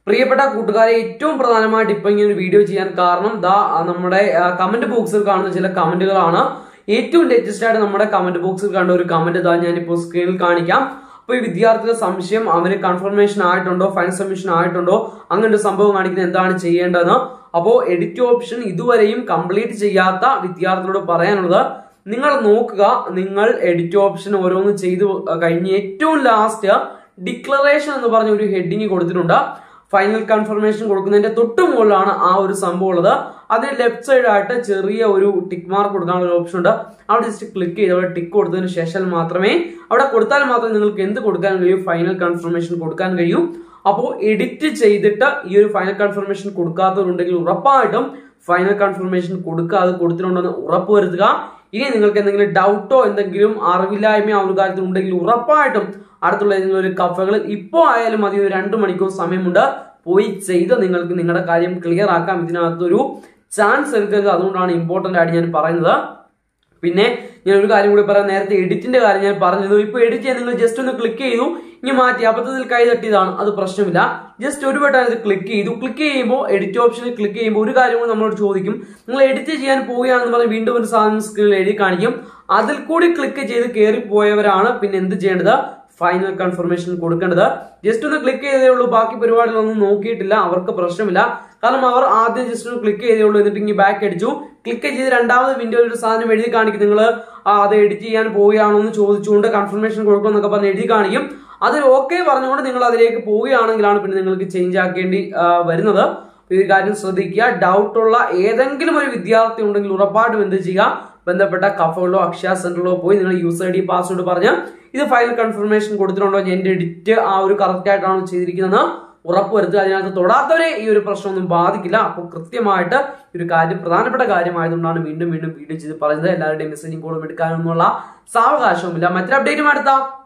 പ്രിയപ്പെട്ട കൂട്ടുകാരെ, ഏറ്റവും പ്രധാനമായിട്ട് ഇപ്പൊ ഇങ്ങനെ ഒരു വീഡിയോ ചെയ്യാൻ കാരണം നമ്മുടെ കമന്റ് ബോക്സിൽ കാണുന്ന ചില കമന്റുകളാണ്. ഏറ്റവും ലേറ്റസ്റ്റ് ആയിട്ട് നമ്മുടെ കമന്റ് ബോക്സിൽ കണ്ട ഒരു കമന്റ് ഞാനിപ്പോ സ്ക്രീനിൽ കാണിക്കാം. അപ്പൊ ഈ വിദ്യാർത്ഥിയുടെ സംശയം, അവന് കൺഫർമേഷൻ ആയിട്ടുണ്ടോ, ഫൈനൽ സബ്മിഷൻ ആയിട്ടുണ്ടോ, അങ്ങനെ ഒരു സംഭവം കാണിക്കുന്നത് എന്താണ് ചെയ്യേണ്ടതെന്ന്. അപ്പോ എഡിറ്റ് ഓപ്ഷൻ ഇതുവരെയും കംപ്ലീറ്റ് ചെയ്യാത്ത വിദ്യാർത്ഥികളോട് പറയാനുള്ളത്, നിങ്ങൾ നോക്കുക, നിങ്ങൾ എഡിറ്റ് ഓപ്ഷൻ ഓരോന്ന് ചെയ്തു കഴിഞ്ഞ് ഏറ്റവും ലാസ്റ്റ് ഡിക്ലറേഷൻ എന്ന് പറഞ്ഞ ഒരു ഹെഡിങ് കൊടുത്തിട്ടുണ്ട്. ഫൈനൽ കൺഫർമേഷൻ കൊടുക്കുന്നതിന്റെ തൊട്ട് മുകളിലാണ് ആ ഒരു സംഭവം ഉള്ളത്. അതിന് ലെഫ്റ്റ് സൈഡ് ആയിട്ട് ചെറിയ ഒരു ടിക്ക് മാർക്ക് കൊടുക്കാനുള്ള ഒരു ഓപ്ഷൻ ഉണ്ട്. അവിടെ ജസ്റ്റ് ക്ലിക്ക് ചെയ്ത് അവിടെ ടിക്ക് കൊടുത്തതിന് ശേഷം മാത്രമേ, അവിടെ കൊടുത്താൽ മാത്രമേ നിങ്ങൾക്ക് എന്ത് കൊടുക്കാൻ കഴിയൂ, ഫൈനൽ കൺഫർമേഷൻ കൊടുക്കാൻ കഴിയൂ. അപ്പോൾ എഡിറ്റ് ചെയ്തിട്ട് ഈ ഒരു ഫൈനൽ കൺഫർമേഷൻ കൊടുക്കാത്തവരുണ്ടെങ്കിൽ ഉറപ്പായിട്ടും ഫൈനൽ കൺഫർമേഷൻ കൊടുക്കുക. അത് കൊടുത്തിട്ടുണ്ടെന്ന് ഉറപ്പ് വരുത്തുക. ഇനി നിങ്ങൾക്ക് എന്തെങ്കിലും ഡൗട്ടോ എന്തെങ്കിലും അറിവില്ലായ്മ ആ ഒരു കാര്യത്തിൽ ഉണ്ടെങ്കിൽ ഉറപ്പായിട്ടും അടുത്തുള്ള ഏതെങ്കിലും ഒരു കഫകളിൽ ഇപ്പോ ആയാലും മതി, ഒരു 2 മണിക്കൂർ സമയമുണ്ട്, പോയി ചെയ്ത് നിങ്ങൾക്ക് നിങ്ങളുടെ കാര്യം ക്ലിയർ ആക്കാം. ഇതിനകത്തൊരു ചാൻസ് എടുക്കരുത്. അതുകൊണ്ടാണ് ഇമ്പോർട്ടന്റ് ആയിട്ട് ഞാൻ പറയുന്നത്. പിന്നെ ഞാൻ ഒരു കാര്യം കൂടി പറയാം, നേരത്തെ എഡിറ്റിന്റെ കാര്യം ഞാൻ പറഞ്ഞിരുന്നു. ഇപ്പൊ എഡിറ്റ് ചെയ്യാൻ നിങ്ങൾ ജസ്റ്റ് ഒന്ന് ക്ലിക്ക് ചെയ്തു, ഇനി മാറ്റി അബദ്ധത്തിൽ കൈ തട്ടിയതാണ്, അത് പ്രശ്നമില്ല. ജസ്റ്റ് ഒരു വട്ടം ഇത് ക്ലിക്ക് ചെയ്തു. ക്ലിക്ക് ചെയ്യുമ്പോൾ എഡിറ്റ് ഓപ്ഷനിൽ ക്ലിക്ക് ചെയ്യുമ്പോൾ ഒരു കാര്യം കൂടി നമ്മളോട് ചോദിക്കും, നിങ്ങൾ എഡിറ്റ് ചെയ്യാൻ പോവുകയാണെന്ന് പറഞ്ഞ് വീണ്ടും ഒരു സാധനം സ്ക്രീനിൽ എഴുതി കാണിക്കും. അതിൽ കൂടി ക്ലിക്ക് ചെയ്ത് കയറി പോയവരാണ് പിന്നെ എന്ത് ചെയ്യേണ്ടത്, ഫൈനൽ കൺഫർമേഷൻ കൊടുക്കേണ്ടത്. ജസ്റ്റ് ഒന്ന് ക്ലിക്ക് ചെയ്തേ ഉള്ളൂ, ബാക്കി പരിപാടികളൊന്നും നോക്കിയിട്ടില്ല, അവർക്ക് പ്രശ്നമില്ല. കാരണം അവർ ആദ്യം ജസ്റ്റ് ഒന്ന് ക്ലിക്ക് ചെയ്തേ ഉള്ളൂ, എന്നിട്ട് ഇങ്ങനെ ബാക്ക് അടിച്ചു. ക്ലിക്ക് ചെയ്ത് രണ്ടാമത് വിൻഡോയിൽ ഒരു സാധനം എഴുതി കാണിക്കും, നിങ്ങൾ അത് എഡിറ്റ് ചെയ്യാൻ പോവുകയാണോ എന്ന് ചോദിച്ചുകൊണ്ട് കൺഫർമേഷൻ കൊടുക്കുമെന്നൊക്കെ പറഞ്ഞ് എഴുതി കാണിക്കും. അത് ഓക്കെ പറഞ്ഞുകൊണ്ട് നിങ്ങൾ അതിലേക്ക് പോവുകയാണെങ്കിലാണ് പിന്നെ നിങ്ങൾക്ക് ചേഞ്ച് ആക്കേണ്ടി വരുന്നത്. ഈ കാര്യം ശ്രദ്ധിക്കുക. ഡൗട്ടുള്ള ഏതെങ്കിലും ഒരു വിദ്യാർത്ഥി ഉണ്ടെങ്കിൽ ഉറപ്പായിട്ടും എന്ത് ചെയ്യുക, ബന്ധപ്പെട്ട കഫകളിലോ അക്ഷയ സെന്ററിലോ പോയി നിങ്ങൾ യൂസർ ഐ ഡി പാസ്വേഡ് പറഞ്ഞ് ഇത് ഫൈനൽ കൺഫർമേഷൻ കൊടുത്തിട്ടുണ്ടോ, എന്റെ എഡിറ്റ് ആ ഒരു കറക്റ്റ് ആയിട്ടാണോ ചെയ്തിരിക്കുന്നത് ഉറപ്പ് വരുത്തുക. അതിനകത്ത് തൊടാത്തവരെ ഈ ഒരു പ്രശ്നമൊന്നും ബാധിക്കില്ല. അപ്പോൾ കൃത്യമായിട്ട് ഒരു കാര്യം, പ്രധാനപ്പെട്ട കാര്യമായതുകൊണ്ടാണ് വീണ്ടും വീണ്ടും വീഡിയോ ചെയ്ത് പറയുന്നത്. എല്ലാവരുടെയും മെസ്സേജും കോളും എടുക്കാനൊന്നുള്ള സാവകാശവുമില്ല. മറ്റൊരു അപ്ഡേറ്റും അടുത്ത